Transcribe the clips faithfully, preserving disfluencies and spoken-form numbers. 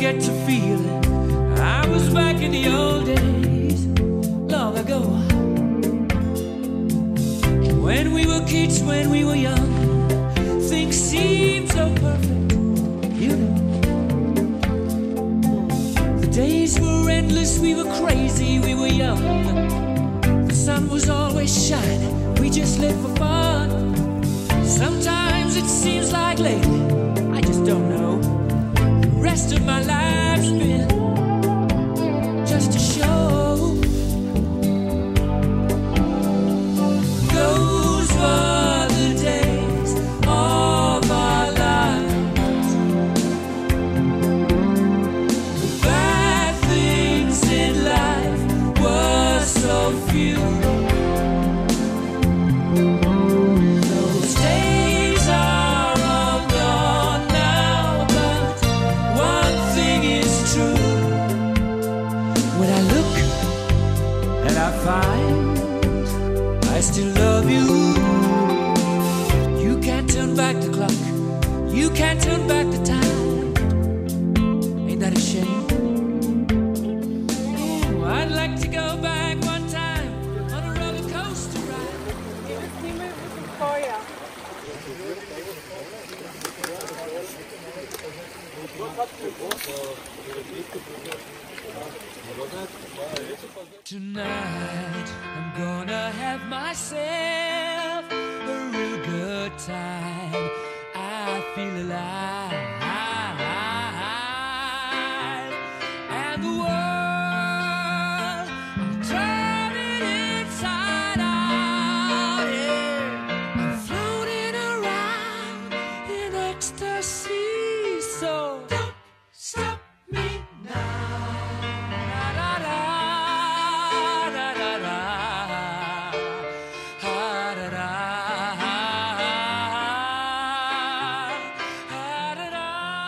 get to feeling I was back in the old days, long ago. When we were kids, when we were young, things seemed so perfect, you know. The days were endless, we were crazy, we were young. The sun was always shining, we just lived for fun. Sometimes it seems like lately, I just don't know, the rest of my life's been just a show. Those were the days of our lives. The bad things in life were so few. Those days are all gone now, but one thing is true. When I look and I find I still love you, you can't turn back the clock, you can't turn back the time. Ain't that a shame? Ooh, I'd like to go back one time on a roller coaster ride. Tonight I'm gonna have myself a real good time. I feel alive, and the world, I'm turning inside out, yeah. I'm floating around in ecstasy, so don't stop me now. Da, da, da, da, da, da, da, da, da, da,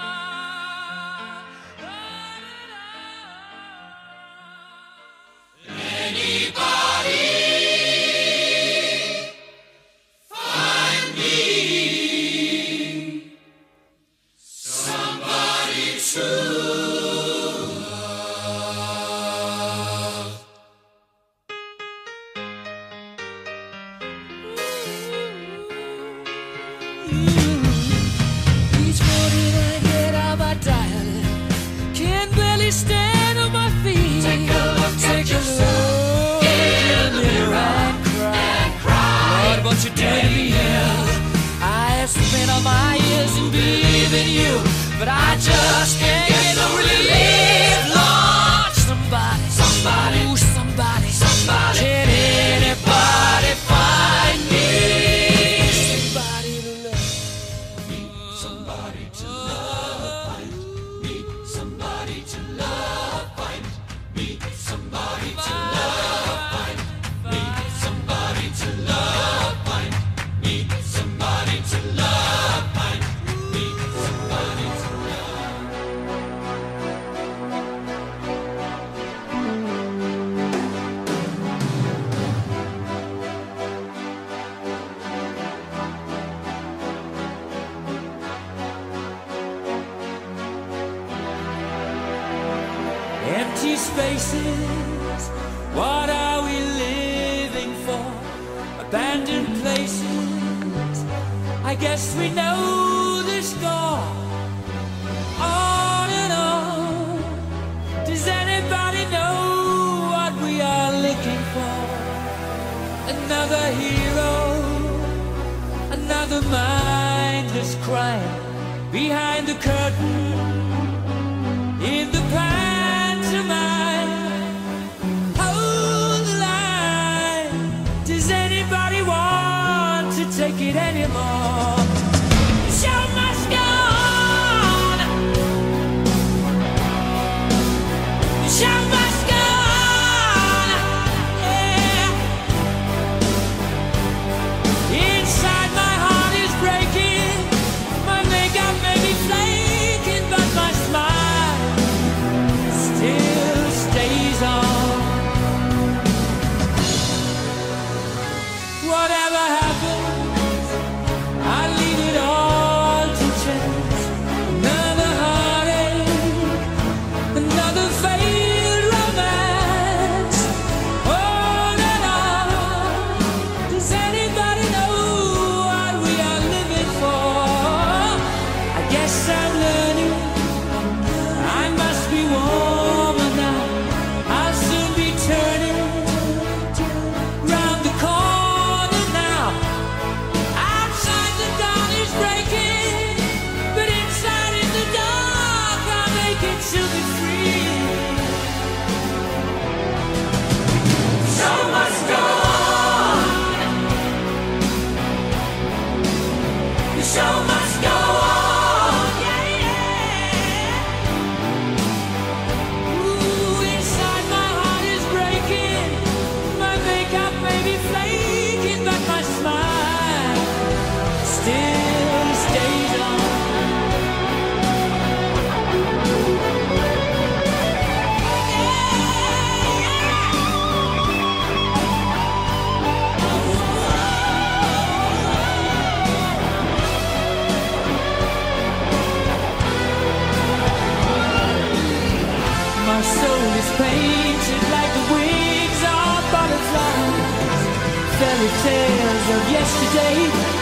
Each morning I get out my dial, can barely stand on my feet. Take a look Take at yourself in the mirror and cry. And cry. Lord, what you did to me here. I have spent all my years in believing you, but I just can't get no relief. Lord, somebody, somebody, ooh, somebody, somebody, can anybody find me? Somebody to love. Somebody to love, find me. Somebody to love, find me. Somebody to love, find me. Somebody to love, find me. Somebody to love, find me. Somebody to empty spaces, what are we living for? Abandoned places, I guess we know the score. On and on, does anybody know what we are looking for? Another hero, another mindless crime behind the curtain, in the pantomime. Hold the line. Does anybody want to take it anymore? The show must go on. The show must go on. Yeah. Inside my heart is breaking. My makeup may be flaking, but my smile still stays on. Whatever happens, I tales of yesterday.